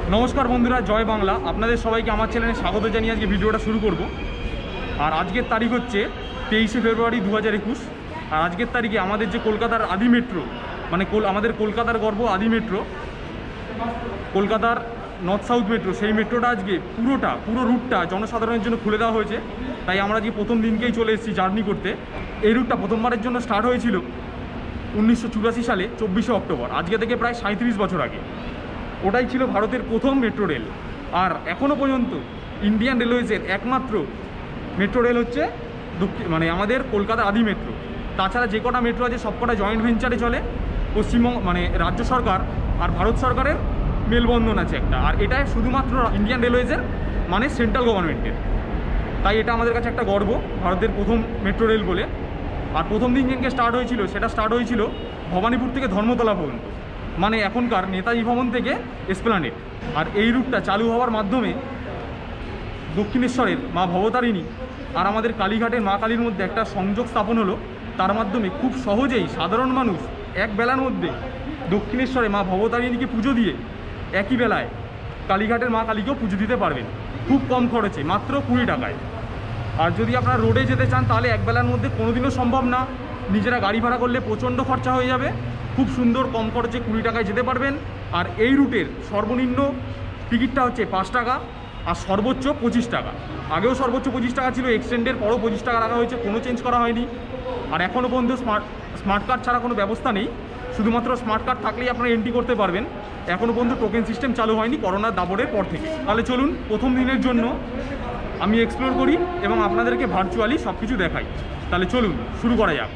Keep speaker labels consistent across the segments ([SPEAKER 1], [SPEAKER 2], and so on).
[SPEAKER 1] নমস্কার বন্ধুরা, জয় বাংলা। আপনাদের সবাইকে আমার চ্যানেলে স্বাগত জানিয়ে আজকে ভিডিওটা শুরু করব। আর আজকের তারিখ হচ্ছে 23শে ফেব্রুয়ারি 2021। আর আজকের তারিখে আমাদের যে কলকাতার আদি মেট্রো, মানে আমাদের কলকাতার গর্ব আদি মেট্রো, কলকাতার নর্থ সাউথ মেট্রো, সেই মেট্রোটা আজকে পুরো রুটটা জনসাধারণের জন্য খুলে দেওয়া হয়েছে। তাই আমরা আজকে প্রথম দিনকেই চলে এসেছি জার্নি করতে। এই রুটটা প্রথমবারের জন্য স্টার্ট হয়েছিল 1984 সালে 24শে অক্টোবর, আজকে থেকে প্রায় 37 বছর আগে। ওটাই ছিল ভারতের প্রথম মেট্রো রেল। আর এখনও পর্যন্ত ইন্ডিয়ান রেলওয়েজের একমাত্র মেট্রো রেল হচ্ছে মানে আমাদের কলকাতা আদি মেট্রো। তাছাড়া যে কটা মেট্রো আছে সবকটা জয়েন্ট ভেঞ্চারে চলে। পশ্চিমবঙ্গ মানে রাজ্য সরকার আর ভারত সরকারের মেলবন্ধন আছে একটা। আর এটা শুধুমাত্র ইন্ডিয়ান রেলওয়েজের মানে সেন্ট্রাল গভর্নমেন্টের। তাই এটা আমাদের কাছে একটা গর্ব, ভারতের প্রথম মেট্রো রেল বলে। আর প্রথম দিন যেদিনকে স্টার্ট হয়েছিল ভবানীপুর থেকে ধর্মতলা পর্যন্ত, মানে এখনকার নেতাজি ভবন থেকে এসপ্ল্যানেড। আর এই রুটটা চালু হওয়ার মাধ্যমে দক্ষিণেশ্বরের মা ভবতারিণী আর আমাদের কালীঘাটের মা কালীর মধ্যে একটা সংযোগ স্থাপন হলো। তার মাধ্যমে খুব সহজেই সাধারণ মানুষ এক বেলার মধ্যে দক্ষিণেশ্বরে মা ভবতারিণীকে পুজো দিয়ে একই বেলায় কালীঘাটের মা কালীকেও পুজো দিতে পারবেন খুব কম খরচে, মাত্র 20 টাকায়। আর যদি আপনারা রোডে যেতে চান তাহলে এক বেলার মধ্যে কোনোদিনও সম্ভব না, নিজেরা গাড়ি ভাড়া করলে প্রচণ্ড খরচা হয়ে যাবে। খুব সুন্দর কম খরচে 20 টাকায় যেতে পারবেন। আর এই রুটের সর্বনিম্ন টিকিটটা হচ্ছে 5 টাকা আর সর্বোচ্চ 25 টাকা। আগেও সর্বোচ্চ 25 টাকা ছিল, এক্সটেন্ডের পরও 25 টাকা রাখা হয়েছে, কোনো চেঞ্জ করা হয়নি। আর এখনও পর্যন্ত স্মার্ট কার্ড ছাড়া কোনো ব্যবস্থা নেই, শুধুমাত্র স্মার্ট কার্ড থাকলেই আপনারা এন্ট্রি করতে পারবেন। এখনও পর্যন্ত টোকেন সিস্টেম চালু হয়নি করোনার দাবরের পর থেকে। তাহলে চলুন প্রথম দিনের জন্য আমি এক্সপ্লোর করি এবং আপনাদেরকে ভার্চুয়ালি সব কিছু দেখাই। তাহলে চলুন শুরু করা যাক।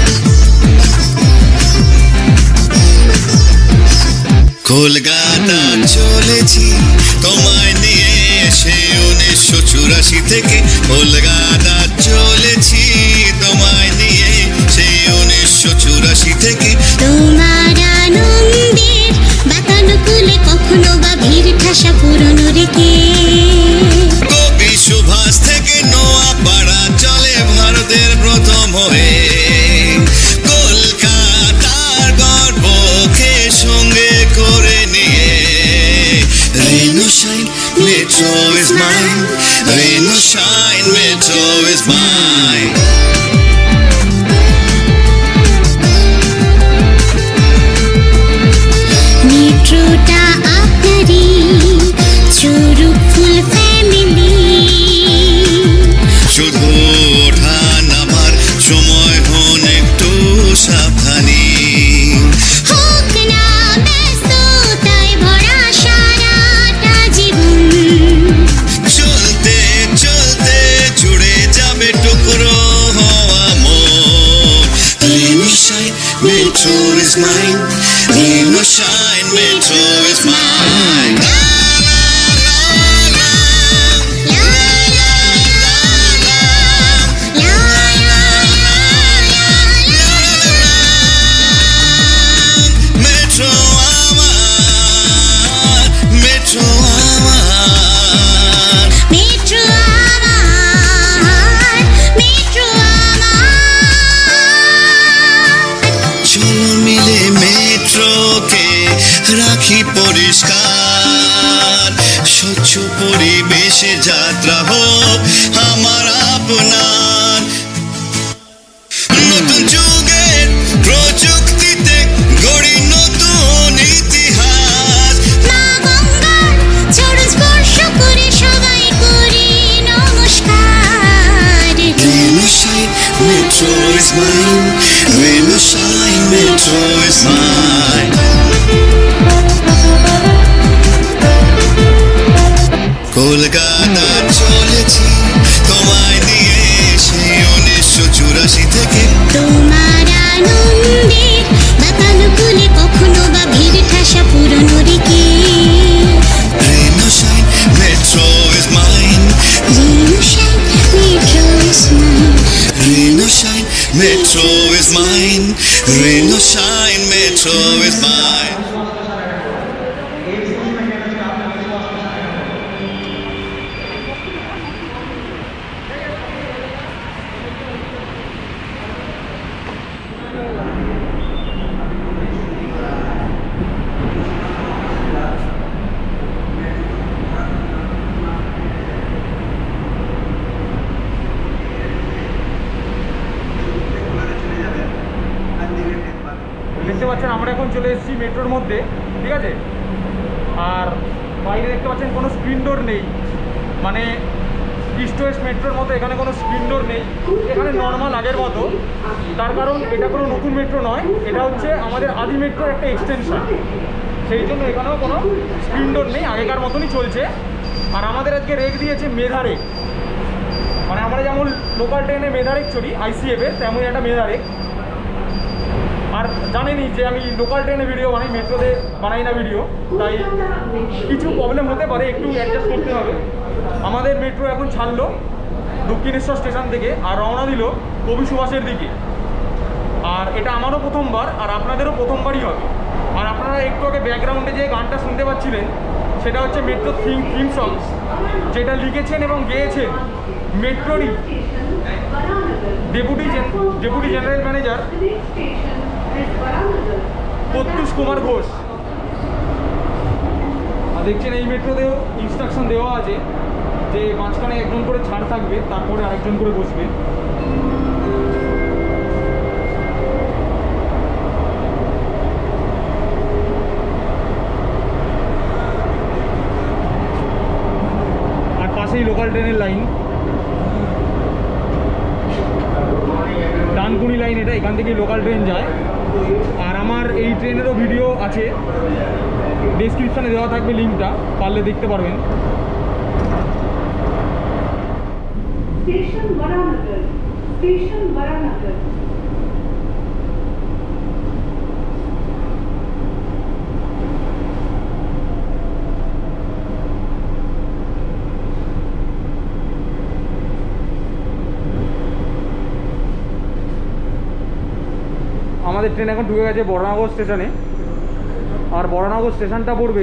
[SPEAKER 2] কলকাতা চলেছি তোমায় নিয়ে সে 1984 থেকে। কলকাতা চলেছি তোমায় নিয়ে সেই 1984 থেকে।
[SPEAKER 3] তোমার আনন্দের বাতানুকূলে কখনো বা ভিড় ঠাসা পুরনো রেখে।
[SPEAKER 2] কবি সুভাষ থেকে নোয়াপাড়া চলে ভারতের প্রথম হয়ে। কলকাতার গর্বকে সঙ্গে করে নিয়ে Rain or shine, Metro is mine. Rain or shine, Metro is mine.
[SPEAKER 3] মেট্রোটা আপনারই চুরুক ফুল ফ্যামিলি।
[SPEAKER 2] শুধু ওঠা নামার সময় হন একটু সাবধানী।
[SPEAKER 3] হোক না ব্যস্ততায় ভরা সারাটা জীবন।
[SPEAKER 2] চলতে চলতে জুড়ে যাবে টুকরো হওয়া মন। Rain or shine, Metro is mine. Rain or shine, Metro is mine. Metro আমার, Metro আমার।
[SPEAKER 3] মেট্রো আমার, মেট্রো আমার।
[SPEAKER 2] চলো মিলে মেট্রোকে রাখি পরিষ্কার। স্বচ্ছ পরিবেশে যাত্রা হোক আমার আপনার। নতুন যুগের প্রযুক্তিতে গড়ি নতুন ইতিহাস।
[SPEAKER 3] মা গঙ্গার চরণ স্পর্শ করে সবাই করি নমস্কার।
[SPEAKER 2] Rain or shine, Metro is mine. Rain or shine, Metro is mine. Kolkata চলেছি
[SPEAKER 1] মেট্রোর মধ্যে, ঠিক আছে। আর বাইরে দেখতে পাচ্ছেন কোনো স্ক্রিন ডোর নেই, মানে ইস্ট ওয়েস্ট মেট্রোর মতো এখানে কোনো স্ক্রিন ডোর নেই, এখানে নর্মাল আগের মতো। তার কারণ এটা কোনো নতুন মেট্রো নয়, এটা হচ্ছে আমাদের আদি মেট্রোর একটা এক্সটেনশন, সেই জন্য এখানেও কোনো স্ক্রিন ডোর নেই, আগেকার মতনই চলছে। আর আমাদের আজকে রেক দিয়েছে মেধা রেক, মানে আমরা যেমন লোকাল ট্রেনে মেধা রেক চড়ি আইসিএফের, তেমনই একটা মেধা রেক। আর জানেনি যে আমি লোকাল ট্রেনে ভিডিও বানাই, মেট্রোতে বানাই না ভিডিও, তাই কিছু প্রবলেম হতে পারে, একটু অ্যাডজাস্ট করতে হবে। আমাদের মেট্রো এখন ছাড়লো দক্ষিণেশ্বর স্টেশন থেকে আর রওনা দিল কবি সুভাষের দিকে। আর এটা আমারও প্রথমবার, আর আপনাদেরও প্রথমবারই হবে। আর আপনারা একটু আগে ব্যাকগ্রাউন্ডে যে গানটা শুনতে পাচ্ছিলেন, সেটা হচ্ছে মেট্রো থিম সং, যেটা লিখেছেন এবং গেয়েছেন মেট্রোরই deputy general manager Pratyush Kumar Ghosh. আর দেখছেন এই মেট্রোতেও ইনস্ট্রাকশন দেওয়া আছে যে মাঝখানে একজন করে ছাড় থাকবে, তারপরে আরেকজন করে বসবে। আর পাশেই লোকাল ট্রেনের লাইন, ডানকুনি লাইন, এটা এখান থেকেই লোকাল ট্রেন যায়। আর আমার এই ট্রেনেরও ভিডিও আছে, ডেসক্রিপশানে দেওয়া থাকবে লিঙ্কটা, পারলে দেখতে পারবেন।
[SPEAKER 4] Station Baranagar, station Baranagar.
[SPEAKER 1] আমাদের ট্রেন এখন ঢুকে গেছে বরানগর স্টেশনে। আর বরানগর স্টেশনটা পড়বে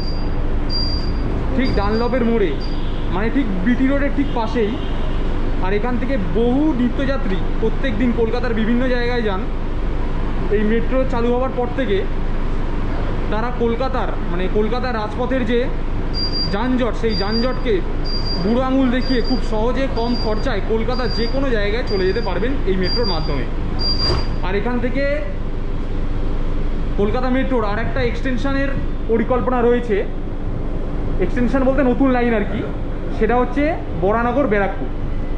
[SPEAKER 1] ঠিক ডানলপের মোড়ে, মানে ঠিক বিটি রোডের ঠিক পাশেই। আর এখান থেকে বহু নিত্যযাত্রী প্রত্যেক দিন কলকাতার বিভিন্ন জায়গায় যান। এই মেট্রো চালু হওয়ার পর থেকে তারা কলকাতার রাজপথের যে যানজট, সেই যানজটকে বুড়ো আঙুল দেখিয়ে খুব সহজে কম খরচায় কলকাতার যে কোনো জায়গায় চলে যেতে পারবেন এই মেট্রোর মাধ্যমে। আর এখান থেকে কলকাতা মেট্রোর আর একটা এক্সটেনশানের পরিকল্পনা রয়েছে, এক্সটেনশান বলতে নতুন লাইন আর কি, সেটা হচ্ছে Baranagar Barrackpore.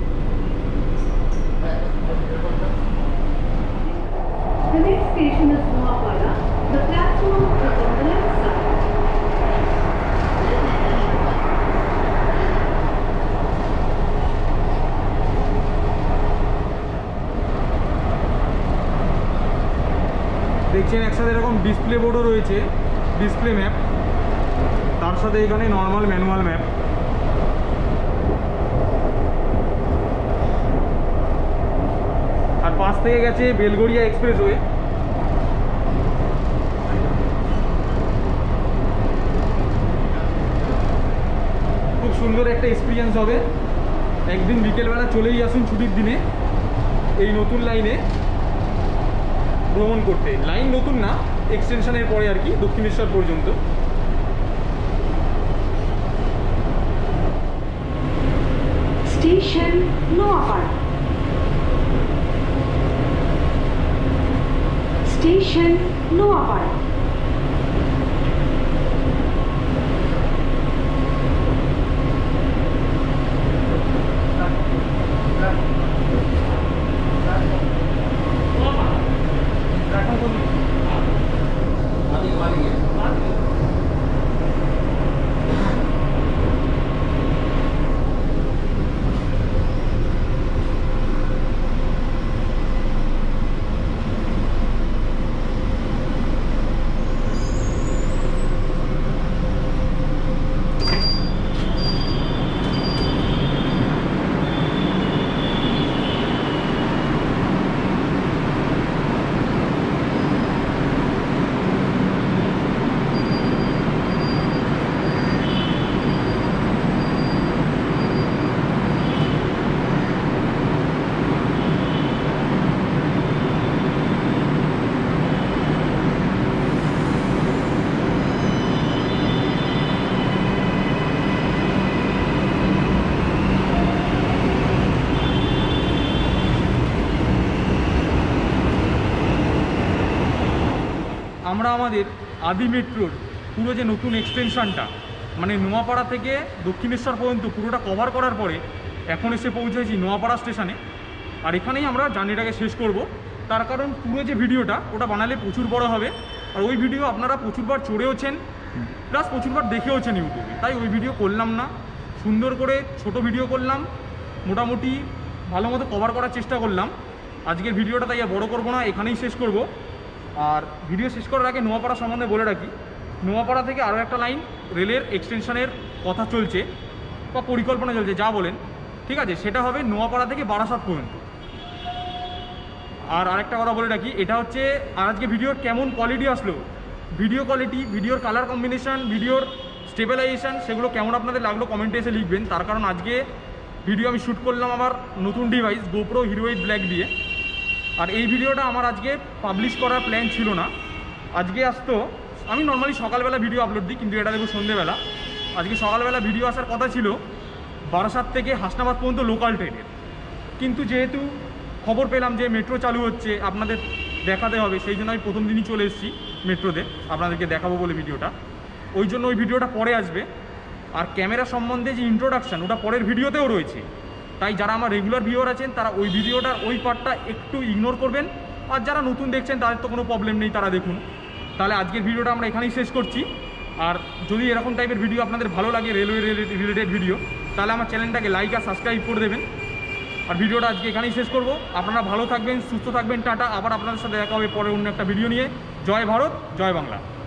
[SPEAKER 4] The next station is Noapada. The platform is on the left side.
[SPEAKER 1] দেখছেন একসাথে এরকম ডিসপ্লে বোর্ডও রয়েছে, ডিসপ্লে ম্যাপ, তার সাথে এখানে নর্মাল ম্যানুয়াল ম্যাপ। আর পাশ থেকে গেছে বেলগড়িয়া এক্সপ্রেসওয়ে। খুব সুন্দর একটা এক্সপিরিয়েন্স হবে। একদিন বিকেলবেলা চলেই আসুন ছুটির দিনে এই নতুন লাইনে ভ্রমণ করতে। লাইন নতুন না, এক্সটেনশনের পরে আর কি, দক্ষিণেশ্বর পর্যন্ত।
[SPEAKER 4] Station Noapada. Station Noapada.
[SPEAKER 1] আমরা আমাদের আদি মেট্রোর পুরো যে নতুন এক্সটেনশানটা, মানে নোয়াপাড়া থেকে দক্ষিণেশ্বর পর্যন্ত পুরোটা কভার করার পরে এখন এসে পৌঁছেছি নোয়াপাড়া স্টেশনে। আর এখানেই আমরা জার্নিটাকে শেষ করব, তার কারণ পুরো যে ভিডিওটা ওটা বানালে প্রচুর বড় হবে, আর ওই ভিডিও আপনারা প্রচুরবার চড়েওছেন প্লাস প্রচুরবার দেখেওছেন ইউটিউবে, তাই ওই ভিডিও করলাম না। সুন্দর করে ছোট ভিডিও করলাম, মোটামুটি ভালো মতো কভার করার চেষ্টা করলাম। আজকের ভিডিওটা তাই আর বড় করবো না, এখানেই শেষ করব। আর ভিডিও শেষ করার আগে নোয়াপাড়া সম্বন্ধে বলে রাখি, নোয়াপাড়া থেকে আরও একটা লাইন রেলের এক্সটেনশনের কথা চলছে বা পরিকল্পনা চলছে, যা বলেন, ঠিক আছে, সেটা হবে নোয়াপাড়া থেকে বারাসাত পর্যন্ত। আর আরেকটা কথা বলে রাখি, এটা হচ্ছে আজকে ভিডিওর কেমন কোয়ালিটি আসলো, ভিডিও কোয়ালিটি, ভিডিওর কালার কম্বিনেশান, ভিডিওর স্টেবিলাইজেশান, সেগুলো কেমন আপনাদের লাগলো কমেন্টে এসে লিখবেন। তার কারণ আজকে ভিডিও আমি শ্যুট করলাম আমার নতুন ডিভাইস গোপ্রো হিরো 8 ব্ল্যাক দিয়ে। আর এই ভিডিওটা আমার আজকে পাবলিশ করার প্ল্যান ছিল না, আজকে আসতো, আমি নর্মালি সকালবেলা ভিডিও আপলোড দিই, কিন্তু এটা দেখবো সন্ধ্যেবেলা। আজকে সকালবেলা ভিডিও আসার কথা ছিল বারাসাত থেকে হাসনাবাদ পর্যন্ত লোকাল ট্রেনের, কিন্তু যেহেতু খবর পেলাম যে মেট্রো চালু হচ্ছে, আপনাদের দেখাতে হবে, সেই জন্য আমি প্রথম দিনই চলে এসেছি মেট্রোতে, আপনাদেরকে দেখাবো বলে ভিডিওটা। ওই জন্য ওই ভিডিওটা পরে আসবে। আর ক্যামেরা সম্বন্ধে যে ইন্ট্রোডাকশান ওটা পরের ভিডিওতেও রয়েছে, তাই যারা আমার রেগুলার ভিউয়ার আছেন তারা ওই ভিডিওটার ওই পার্টটা একটু ইগনোর করবেন, আর যারা নতুন দেখছেন তাদের তো কোনো প্রবলেম নেই, তারা দেখুন। তাহলে আজকের ভিডিওটা আমরা এখানেই শেষ করছি। আর যদি এরকম টাইপের ভিডিও আপনাদের ভালো লাগে, রেলওয়ে রিলেটেড ভিডিও, তাহলে আমার চ্যানেলটাকে লাইক আর সাবস্ক্রাইব করে দেবেন। আর ভিডিওটা আজকে এখানেই শেষ করব। আপনারা ভালো থাকবেন, সুস্থ থাকবেন, টাটা। আবার আপনাদের সাথে দেখা হবে পরে অন্য একটা ভিডিও নিয়ে। জয় ভারত, জয় বাংলা।